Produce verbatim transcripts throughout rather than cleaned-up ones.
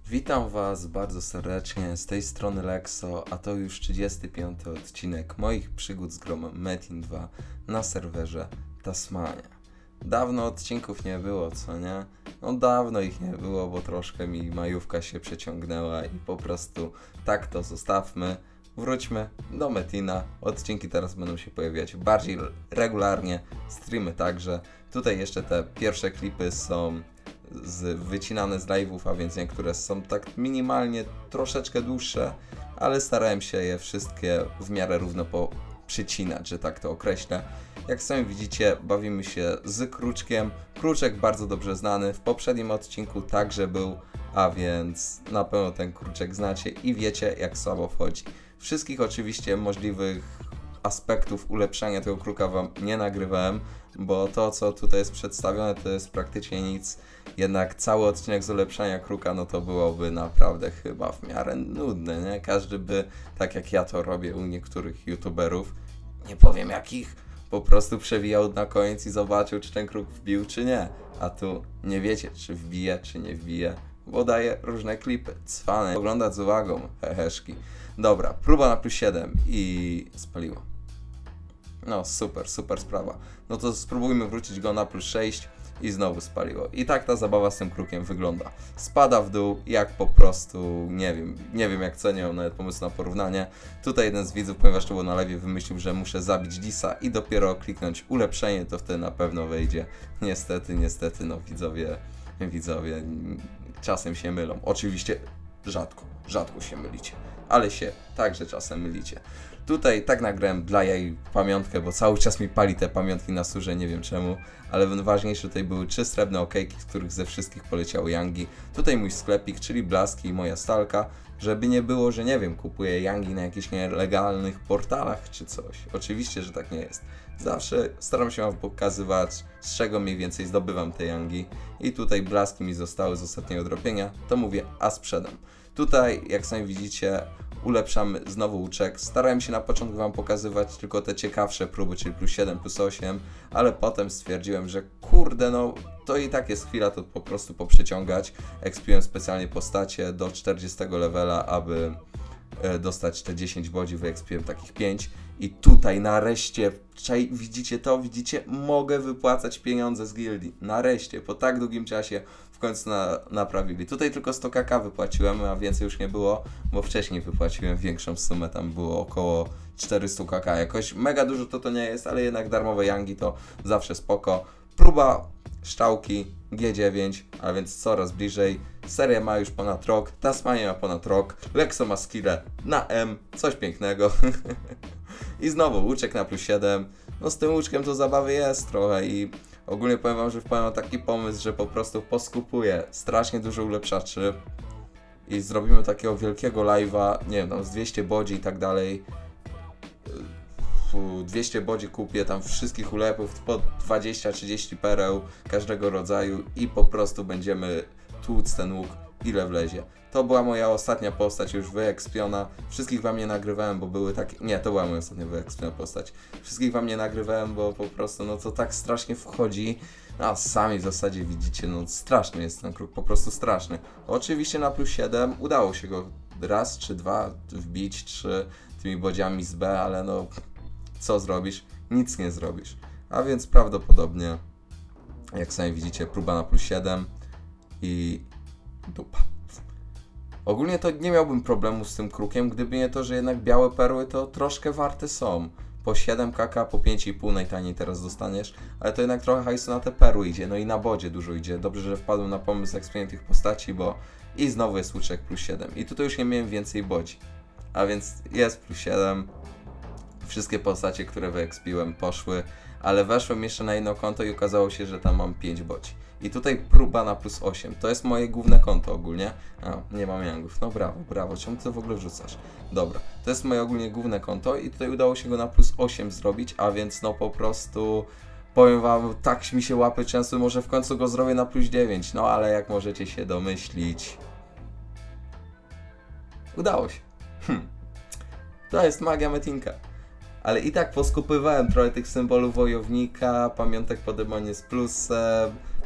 Witam Was bardzo serdecznie, z tej strony Lexo, a to już trzydziesty piąty odcinek moich przygód z grą Metin dwa na serwerze Tasmania. Dawno odcinków nie było, co nie? No dawno ich nie było, bo troszkę mi majówka się przeciągnęła i po prostu tak to zostawmy. Wróćmy do Metina. Odcinki teraz będą się pojawiać bardziej regularnie, streamy także. Tutaj jeszcze te pierwsze klipy są z, wycinane z live'ów, a więc niektóre są tak minimalnie troszeczkę dłuższe, ale starałem się je wszystkie w miarę równo poprzycinać, że tak to określę. Jak sami widzicie, bawimy się z Kruczkiem. Kruczek bardzo dobrze znany, w poprzednim odcinku także był, a więc na pewno ten Kruczek znacie i wiecie, jak słabo wchodzi. Wszystkich oczywiście możliwych aspektów ulepszania tego kruka Wam nie nagrywałem, bo to, co tutaj jest przedstawione, to jest praktycznie nic. Jednak cały odcinek z ulepszania kruka, no to byłoby naprawdę chyba w miarę nudne, nie? Każdy by, tak jak ja to robię u niektórych youtuberów, nie powiem jakich, po prostu przewijał na koniec i zobaczył, czy ten kruk wbił, czy nie. A tu nie wiecie, czy wbije, czy nie wbije, bo daje różne klipy. Cwane. Oglądać z uwagą, heheszki. Dobra, próba na plus siedem i spaliło. No super, super sprawa. No to spróbujmy wrócić go na plus sześć i znowu spaliło. I tak ta zabawa z tym krukiem wygląda. Spada w dół, jak po prostu, nie wiem, nie wiem jak co, nie mam nawet pomysłu na porównanie. Tutaj jeden z widzów, ponieważ to było na live, wymyślił, że muszę zabić Disa i dopiero kliknąć ulepszenie, to wtedy na pewno wejdzie. Niestety, niestety, no widzowie, widzowie czasem się mylą. Oczywiście rzadko, rzadko się mylicie, ale się także czasem mylicie. Tutaj tak nagrałem dla jej pamiątkę, bo cały czas mi pali te pamiątki na surze, nie wiem czemu, ale ważniejsze tutaj były trzy srebrne okejki, z których ze wszystkich poleciały Yangi. Tutaj mój sklepik, czyli blaski i moja stalka, żeby nie było, że nie wiem, kupuję Yangi na jakichś nielegalnych portalach czy coś. Oczywiście, że tak nie jest. Zawsze staram się Wam pokazywać, z czego mniej więcej zdobywam te Yangi. I tutaj blaski mi zostały z ostatniego dropienia, to mówię, a sprzedam. Tutaj, jak sami widzicie, ulepszamy znowu łuczek. Starałem się na początku Wam pokazywać tylko te ciekawsze próby, czyli plus siedem, plus osiem, ale potem stwierdziłem, że kurde, no to i tak jest chwila to po prostu poprzeciągać. Ekspiłem specjalnie postacie do czterdziestego levela, aby e, dostać te dziesięć bodzi, wyekspiłem takich pięć. I tutaj nareszcie, czaj, widzicie to, widzicie, mogę wypłacać pieniądze z gildii. Nareszcie, po tak długim czasie w końcu na, naprawili. Tutaj tylko sto kaka wypłaciłem, a więcej już nie było, bo wcześniej wypłaciłem większą sumę, tam było około czterysta kaka. Jakoś mega dużo to to nie jest, ale jednak darmowe Yangi to zawsze spoko. Próba szczałki G dziewięć, a więc coraz bliżej. Seria ma już ponad rok, Tasmania ma ponad rok, Lexo ma skillę na M, coś pięknego. I znowu łuczek na plus siedem. No z tym łuczkiem to zabawy jest trochę i ogólnie powiem Wam, że wpadłem na taki pomysł, że po prostu poskupuję strasznie dużo ulepszaczy i zrobimy takiego wielkiego live'a, nie wiem, tam z dwieście bodzi i tak dalej. dwieście bodzi kupię, tam wszystkich ulepów, po dwadzieścia trzydzieści pereł każdego rodzaju i po prostu będziemy tłuc ten łuk, ile wlezie. To była moja ostatnia postać już wyekspiona. Wszystkich Wam nie nagrywałem, bo były takie... Nie, to była moja ostatnia wyekspiona postać. Wszystkich Wam nie nagrywałem, bo po prostu no to tak strasznie wchodzi. A sami w zasadzie widzicie, no straszny jest ten kruk, po prostu straszny. Oczywiście na plus siedem udało się go raz czy dwa wbić, czy tymi bodziami z B, ale no co zrobisz? Nic nie zrobisz. A więc prawdopodobnie, jak sami widzicie, próba na plus siedem i dupa. Ogólnie to nie miałbym problemu z tym krukiem, gdyby nie to, że jednak białe perły to troszkę warte są. Po siedem kaka, po pięć i pół najtaniej teraz dostaniesz, ale to jednak trochę hajsu na te perły idzie, no i na bodzie dużo idzie. Dobrze, że wpadłem na pomysł ekspienia tych postaci, bo i znowu jest łuczek plus siedem. I tutaj już nie miałem więcej bodzi. A więc jest plus siedem. Wszystkie postacie, które wyekspiłem, poszły, ale weszłem jeszcze na jedno konto i okazało się, że tam mam pięć bodzi. I tutaj próba na plus osiem. To jest moje główne konto ogólnie. A, nie mam Yangów. No brawo, brawo. Czemu ty to w ogóle wrzucasz? Dobra. To jest moje ogólnie główne konto i tutaj udało się go na plus osiem zrobić, a więc no po prostu powiem Wam, tak mi się łapy często, może w końcu go zrobię na plus dziewięć. No ale jak możecie się domyślić, udało się. Hm. To jest magia Metinka. Ale i tak poskupywałem trochę tych symbolów wojownika, pamiątek po demonie z plusem,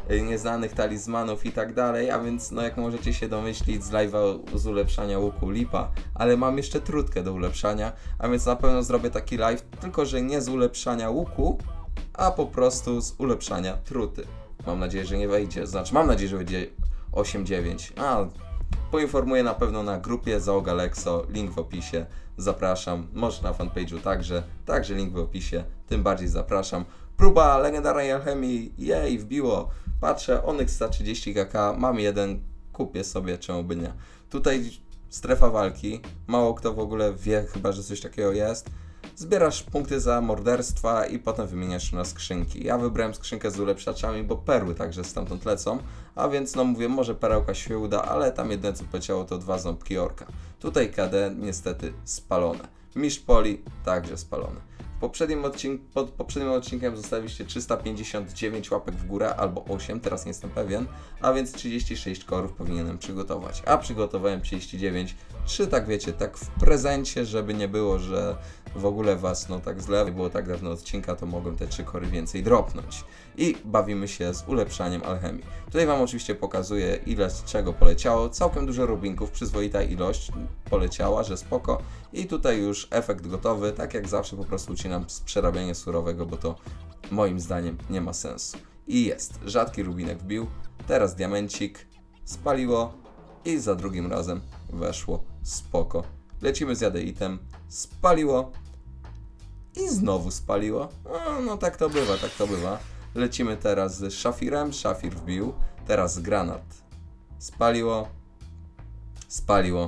nieznanych talizmanów i tak dalej, a więc no jak możecie się domyślić z live'a z ulepszania łuku lipa, ale mam jeszcze trutkę do ulepszania, a więc na pewno zrobię taki live, tylko że nie z ulepszania łuku, a po prostu z ulepszania truty. Mam nadzieję, że nie wejdzie, znaczy mam nadzieję, że będzie osiem dziewięć, a poinformuję na pewno na grupie Załoga Lexo, link w opisie, zapraszam, może na fanpage'u także, także link w opisie, tym bardziej zapraszam. Próba legendarnej alchemii, jej, wbiło, patrzę, Onyx sto trzydzieści K K, mam jeden, kupię sobie, czemu by nie. Tutaj strefa walki, mało kto w ogóle wie chyba, że coś takiego jest. Zbierasz punkty za morderstwa i potem wymieniasz na skrzynki. Ja wybrałem skrzynkę z ulepszaczami, bo perły także stamtąd lecą, a więc no mówię, może perełka się uda, ale tam jedyne co poleciało to dwa ząbki orka. Tutaj K D niestety spalone. Mistrz Poli także spalone. Poprzednim odcink pod poprzednim odcinkiem zostawiliście trzysta pięćdziesiąt dziewięć łapek w górę albo osiem, teraz nie jestem pewien, a więc trzydzieści sześć korów powinienem przygotować, a przygotowałem trzydzieści dziewięć, czy tak wiecie, tak w prezencie, żeby nie było, że w ogóle was no tak źle, było tak dawno odcinka, to mogłem te trzy kory więcej dropnąć. I bawimy się z ulepszaniem alchemii. Tutaj wam oczywiście pokazuję ile z czego poleciało, całkiem dużo rubinków, przyzwoita ilość poleciała, że spoko. I tutaj już efekt gotowy, tak jak zawsze po prostu ucinam z przerabiania surowego, bo to moim zdaniem nie ma sensu. I jest, rzadki rubinek wbił, teraz diamencik, spaliło i za drugim razem weszło, spoko. Lecimy z jadę item, spaliło i znowu spaliło, no, no tak to bywa, tak to bywa. Lecimy teraz z szafirem, szafir wbił, teraz granat, spaliło, spaliło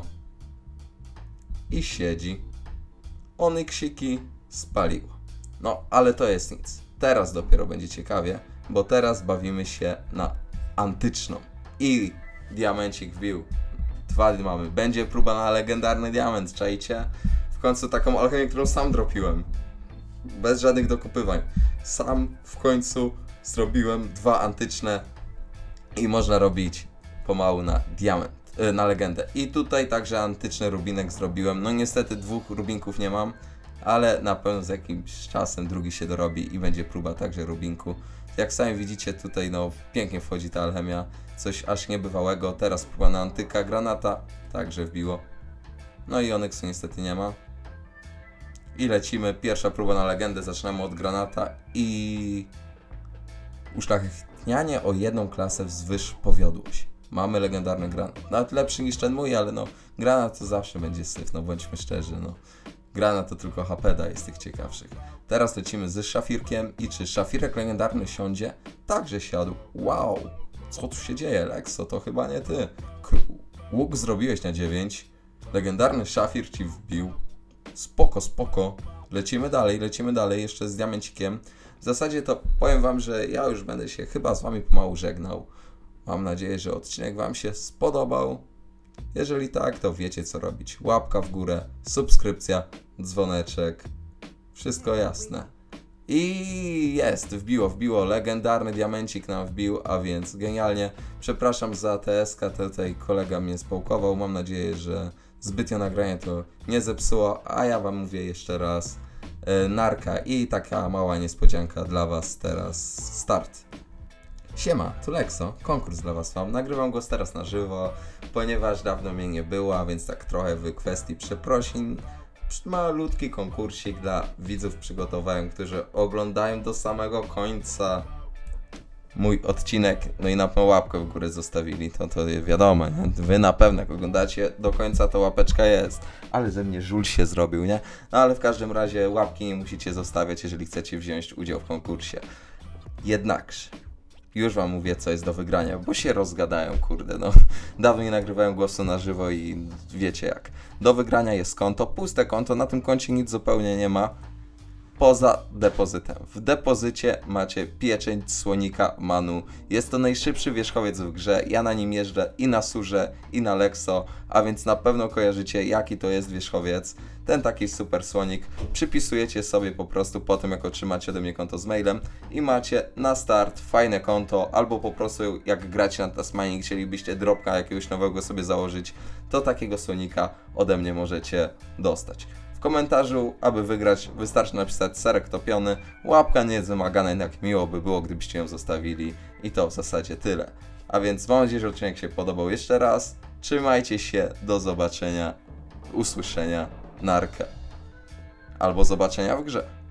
i siedzi, onyksiki, spaliło. No, ale to jest nic. Teraz dopiero będzie ciekawie, bo teraz bawimy się na antyczną. I diamencik wbił. Dwa mamy. Będzie próba na legendarny diament, czajcie? W końcu taką alchemię, którą sam dropiłem. Bez żadnych dokupywań. Sam w końcu zrobiłem dwa antyczne i można robić pomału na diament, yy, na legendę. I tutaj także antyczny rubinek zrobiłem. No niestety dwóch rubinków nie mam, ale na pewno z jakimś czasem drugi się dorobi i będzie próba także rubinku. Jak sami widzicie tutaj no pięknie wchodzi ta alchemia, coś aż niebywałego. Teraz próba na antyka, granata także wbiło. No i Onyksu niestety nie ma. I lecimy, pierwsza próba na legendę, zaczynamy od granata i uszlachetnianie o jedną klasę wzwyż powiodło się. Mamy legendarny granat, nawet lepszy niż ten mój, ale no granat to zawsze będzie syf, no bądźmy szczerzy, no. Granat to tylko H P da z tych ciekawszych. Teraz lecimy z szafirkiem i czy szafirek legendarny siądzie? Także siadł. Wow, co tu się dzieje, Lexo? To chyba nie ty. K łuk zrobiłeś na dziewięć, legendarny szafir ci wbił. Spoko, spoko. Lecimy dalej, lecimy dalej, jeszcze z diamencikiem. W zasadzie to powiem wam, że ja już będę się chyba z wami pomału żegnał. Mam nadzieję, że odcinek wam się spodobał. Jeżeli tak, to wiecie co robić. Łapka w górę, subskrypcja, dzwoneczek. Wszystko jasne. I jest, wbiło, wbiło. Legendarny diamencik nam wbił, a więc genialnie. Przepraszam za T S K, tutaj kolega mnie spałkował. Mam nadzieję, że zbytnio nagranie to nie zepsuło, a ja wam mówię jeszcze raz yy, narka i taka mała niespodzianka dla was teraz. Start. Siema, tu Lexo, konkurs dla was mam. Nagrywam go teraz na żywo, ponieważ dawno mnie nie było, a więc tak trochę w kwestii przeprosin. Malutki konkursik dla widzów przygotowałem, którzy oglądają do samego końca mój odcinek, no i na pewno łapkę w górę zostawili, to to wiadomo, nie? Wy na pewno jak oglądacie do końca, to łapeczka jest, ale ze mnie żul się zrobił, nie? No ale w każdym razie łapki nie musicie zostawiać, jeżeli chcecie wziąć udział w konkursie. Jednakże, już wam mówię, co jest do wygrania, bo się rozgadają, kurde, no. Dawno nie nagrywałem głosu na żywo i wiecie jak. Do wygrania jest konto, puste konto, na tym koncie nic zupełnie nie ma. Poza depozytem. W depozycie macie pieczęć słonika Manu. Jest to najszybszy wierzchowiec w grze. Ja na nim jeżdżę i na Surze, i na Lexo, a więc na pewno kojarzycie, jaki to jest wierzchowiec. Ten taki super słonik. Przypisujecie sobie po prostu po tym, jak otrzymacie ode mnie konto z mailem i macie na start fajne konto, albo po prostu jak gracie na Tasmanii, chcielibyście dropka jakiegoś nowego sobie założyć, to takiego słonika ode mnie możecie dostać. W komentarzu, aby wygrać, wystarczy napisać serek topiony, łapka nie jest wymagana, jednak miło by było, gdybyście ją zostawili i to w zasadzie tyle. A więc mam nadzieję, że odcinek się podobał jeszcze raz, trzymajcie się, do zobaczenia, usłyszenia, narkę, albo zobaczenia w grze.